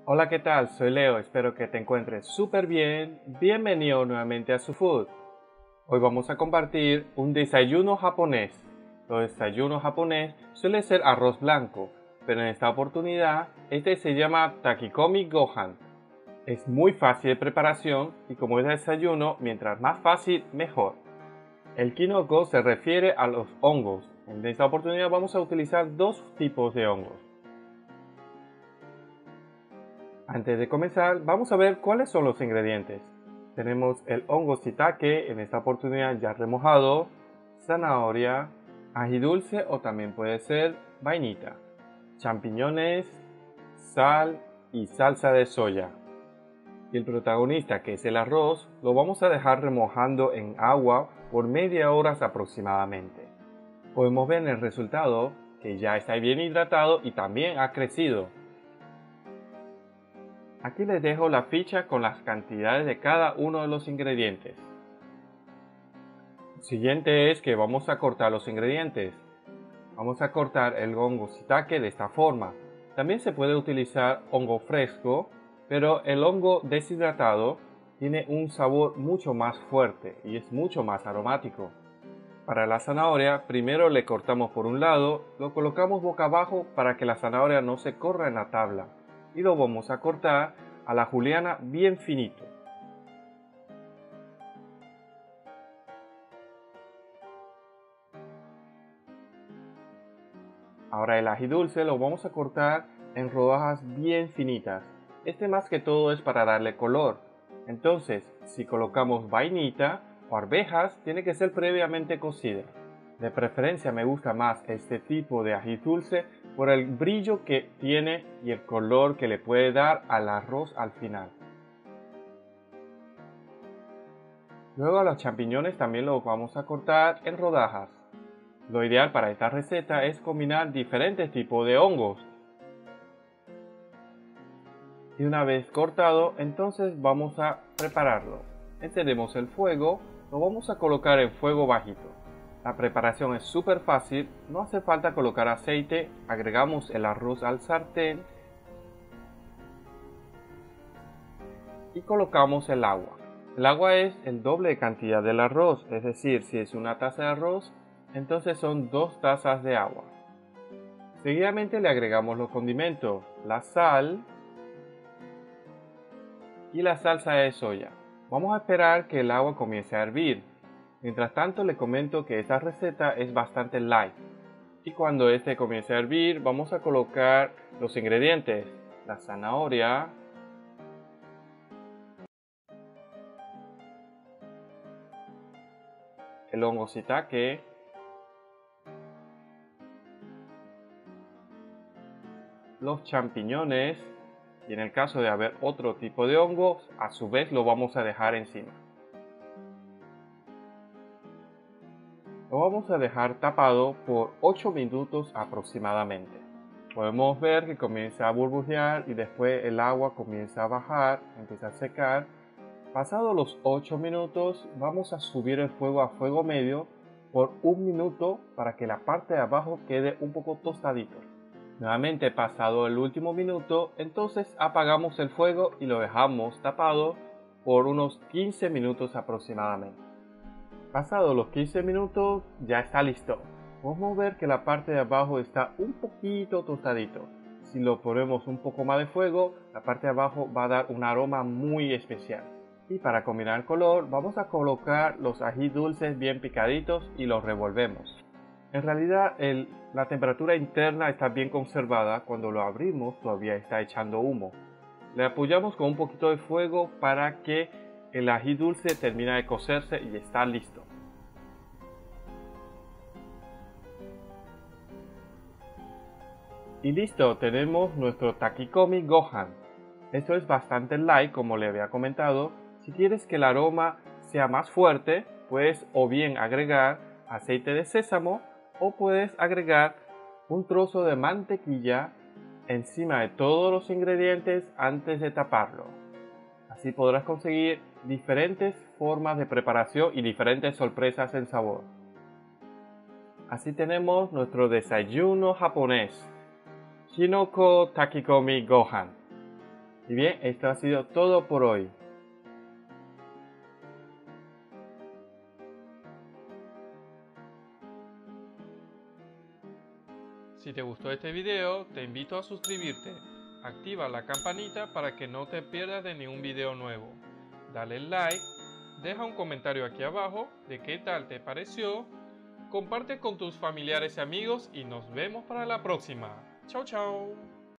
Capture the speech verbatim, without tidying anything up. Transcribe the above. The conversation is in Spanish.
Hola, ¿qué tal? Soy Leo, espero que te encuentres súper bien. Bienvenido nuevamente a Su Food. Hoy vamos a compartir un desayuno japonés. Los desayunos japonés suele ser arroz blanco, pero en esta oportunidad este se llama Takikomi Gohan. Es muy fácil de preparación y como es desayuno, mientras más fácil, mejor. El kinoko se refiere a los hongos. En esta oportunidad vamos a utilizar dos tipos de hongos. Antes de comenzar, vamos a ver cuáles son los ingredientes. Tenemos el hongo shiitake, en esta oportunidad ya remojado, zanahoria, ají dulce o también puede ser vainita, champiñones, sal y salsa de soya. Y el protagonista, que es el arroz, lo vamos a dejar remojando en agua por media hora aproximadamente. Podemos ver en el resultado que ya está bien hidratado y también ha crecido. Aquí les dejo la ficha con las cantidades de cada uno de los ingredientes. Lo siguiente es que vamos a cortar los ingredientes. Vamos a cortar el hongo shiitake de esta forma. También se puede utilizar hongo fresco, pero el hongo deshidratado tiene un sabor mucho más fuerte y es mucho más aromático. Para la zanahoria, primero le cortamos por un lado, lo colocamos boca abajo para que la zanahoria no se corra en la tabla y lo vamos a cortar a la juliana bien finito. Ahora el ají dulce lo vamos a cortar en rodajas bien finitas. Este más que todo es para darle color. Entonces, si colocamos vainita o arvejas, tiene que ser previamente cocida. De preferencia me gusta más este tipo de ají dulce por el brillo que tiene y el color que le puede dar al arroz al final. Luego a los champiñones también los vamos a cortar en rodajas. Lo ideal para esta receta es combinar diferentes tipos de hongos. Y una vez cortado, entonces vamos a prepararlo. Encendemos el fuego, lo vamos a colocar en fuego bajito. La preparación es súper fácil, no hace falta colocar aceite, agregamos el arroz al sartén y colocamos el agua. El agua es el doble de cantidad del arroz, es decir, si es una taza de arroz, entonces son dos tazas de agua. Seguidamente le agregamos los condimentos, la sal y la salsa de soya. Vamos a esperar que el agua comience a hervir. Mientras tanto le comento que esta receta es bastante light. Y cuando este comience a hervir vamos a colocar los ingredientes, la zanahoria, el hongo shiitake, los champiñones y en el caso de haber otro tipo de hongos, a su vez lo vamos a dejar encima. Lo vamos a dejar tapado por ocho minutos aproximadamente. Podemos ver que comienza a burbujear y después el agua comienza a bajar, empieza a secar. Pasados los ocho minutos vamos a subir el fuego a fuego medio por un minuto para que la parte de abajo quede un poco tostadito. Nuevamente pasado el último minuto, entonces apagamos el fuego y lo dejamos tapado por unos quince minutos aproximadamente. Pasados los quince minutos ya está listo. Podemos ver que la parte de abajo está un poquito tostadito. Si lo ponemos un poco más de fuego, la parte de abajo va a dar un aroma muy especial. Y para combinar el color vamos a colocar los ají dulces bien picaditos y los revolvemos. En realidad el, la temperatura interna está bien conservada, cuando lo abrimos todavía está echando humo. Le apoyamos con un poquito de fuego para que el ají dulce termine de cocerse y está listo. Y listo, tenemos nuestro Takikomi Gohan. Esto es bastante light, como le había comentado. Si quieres que el aroma sea más fuerte, puedes o bien agregar aceite de sésamo o puedes agregar un trozo de mantequilla encima de todos los ingredientes antes de taparlo. Así podrás conseguir diferentes formas de preparación y diferentes sorpresas en sabor. Así tenemos nuestro desayuno japonés, Kinoko Takikomi Gohan. Y bien, esto ha sido todo por hoy. Si te gustó este video, te invito a suscribirte. Activa la campanita para que no te pierdas de ningún video nuevo. Dale like, deja un comentario aquí abajo de qué tal te pareció. Comparte con tus familiares y amigos y nos vemos para la próxima. Chao, chao.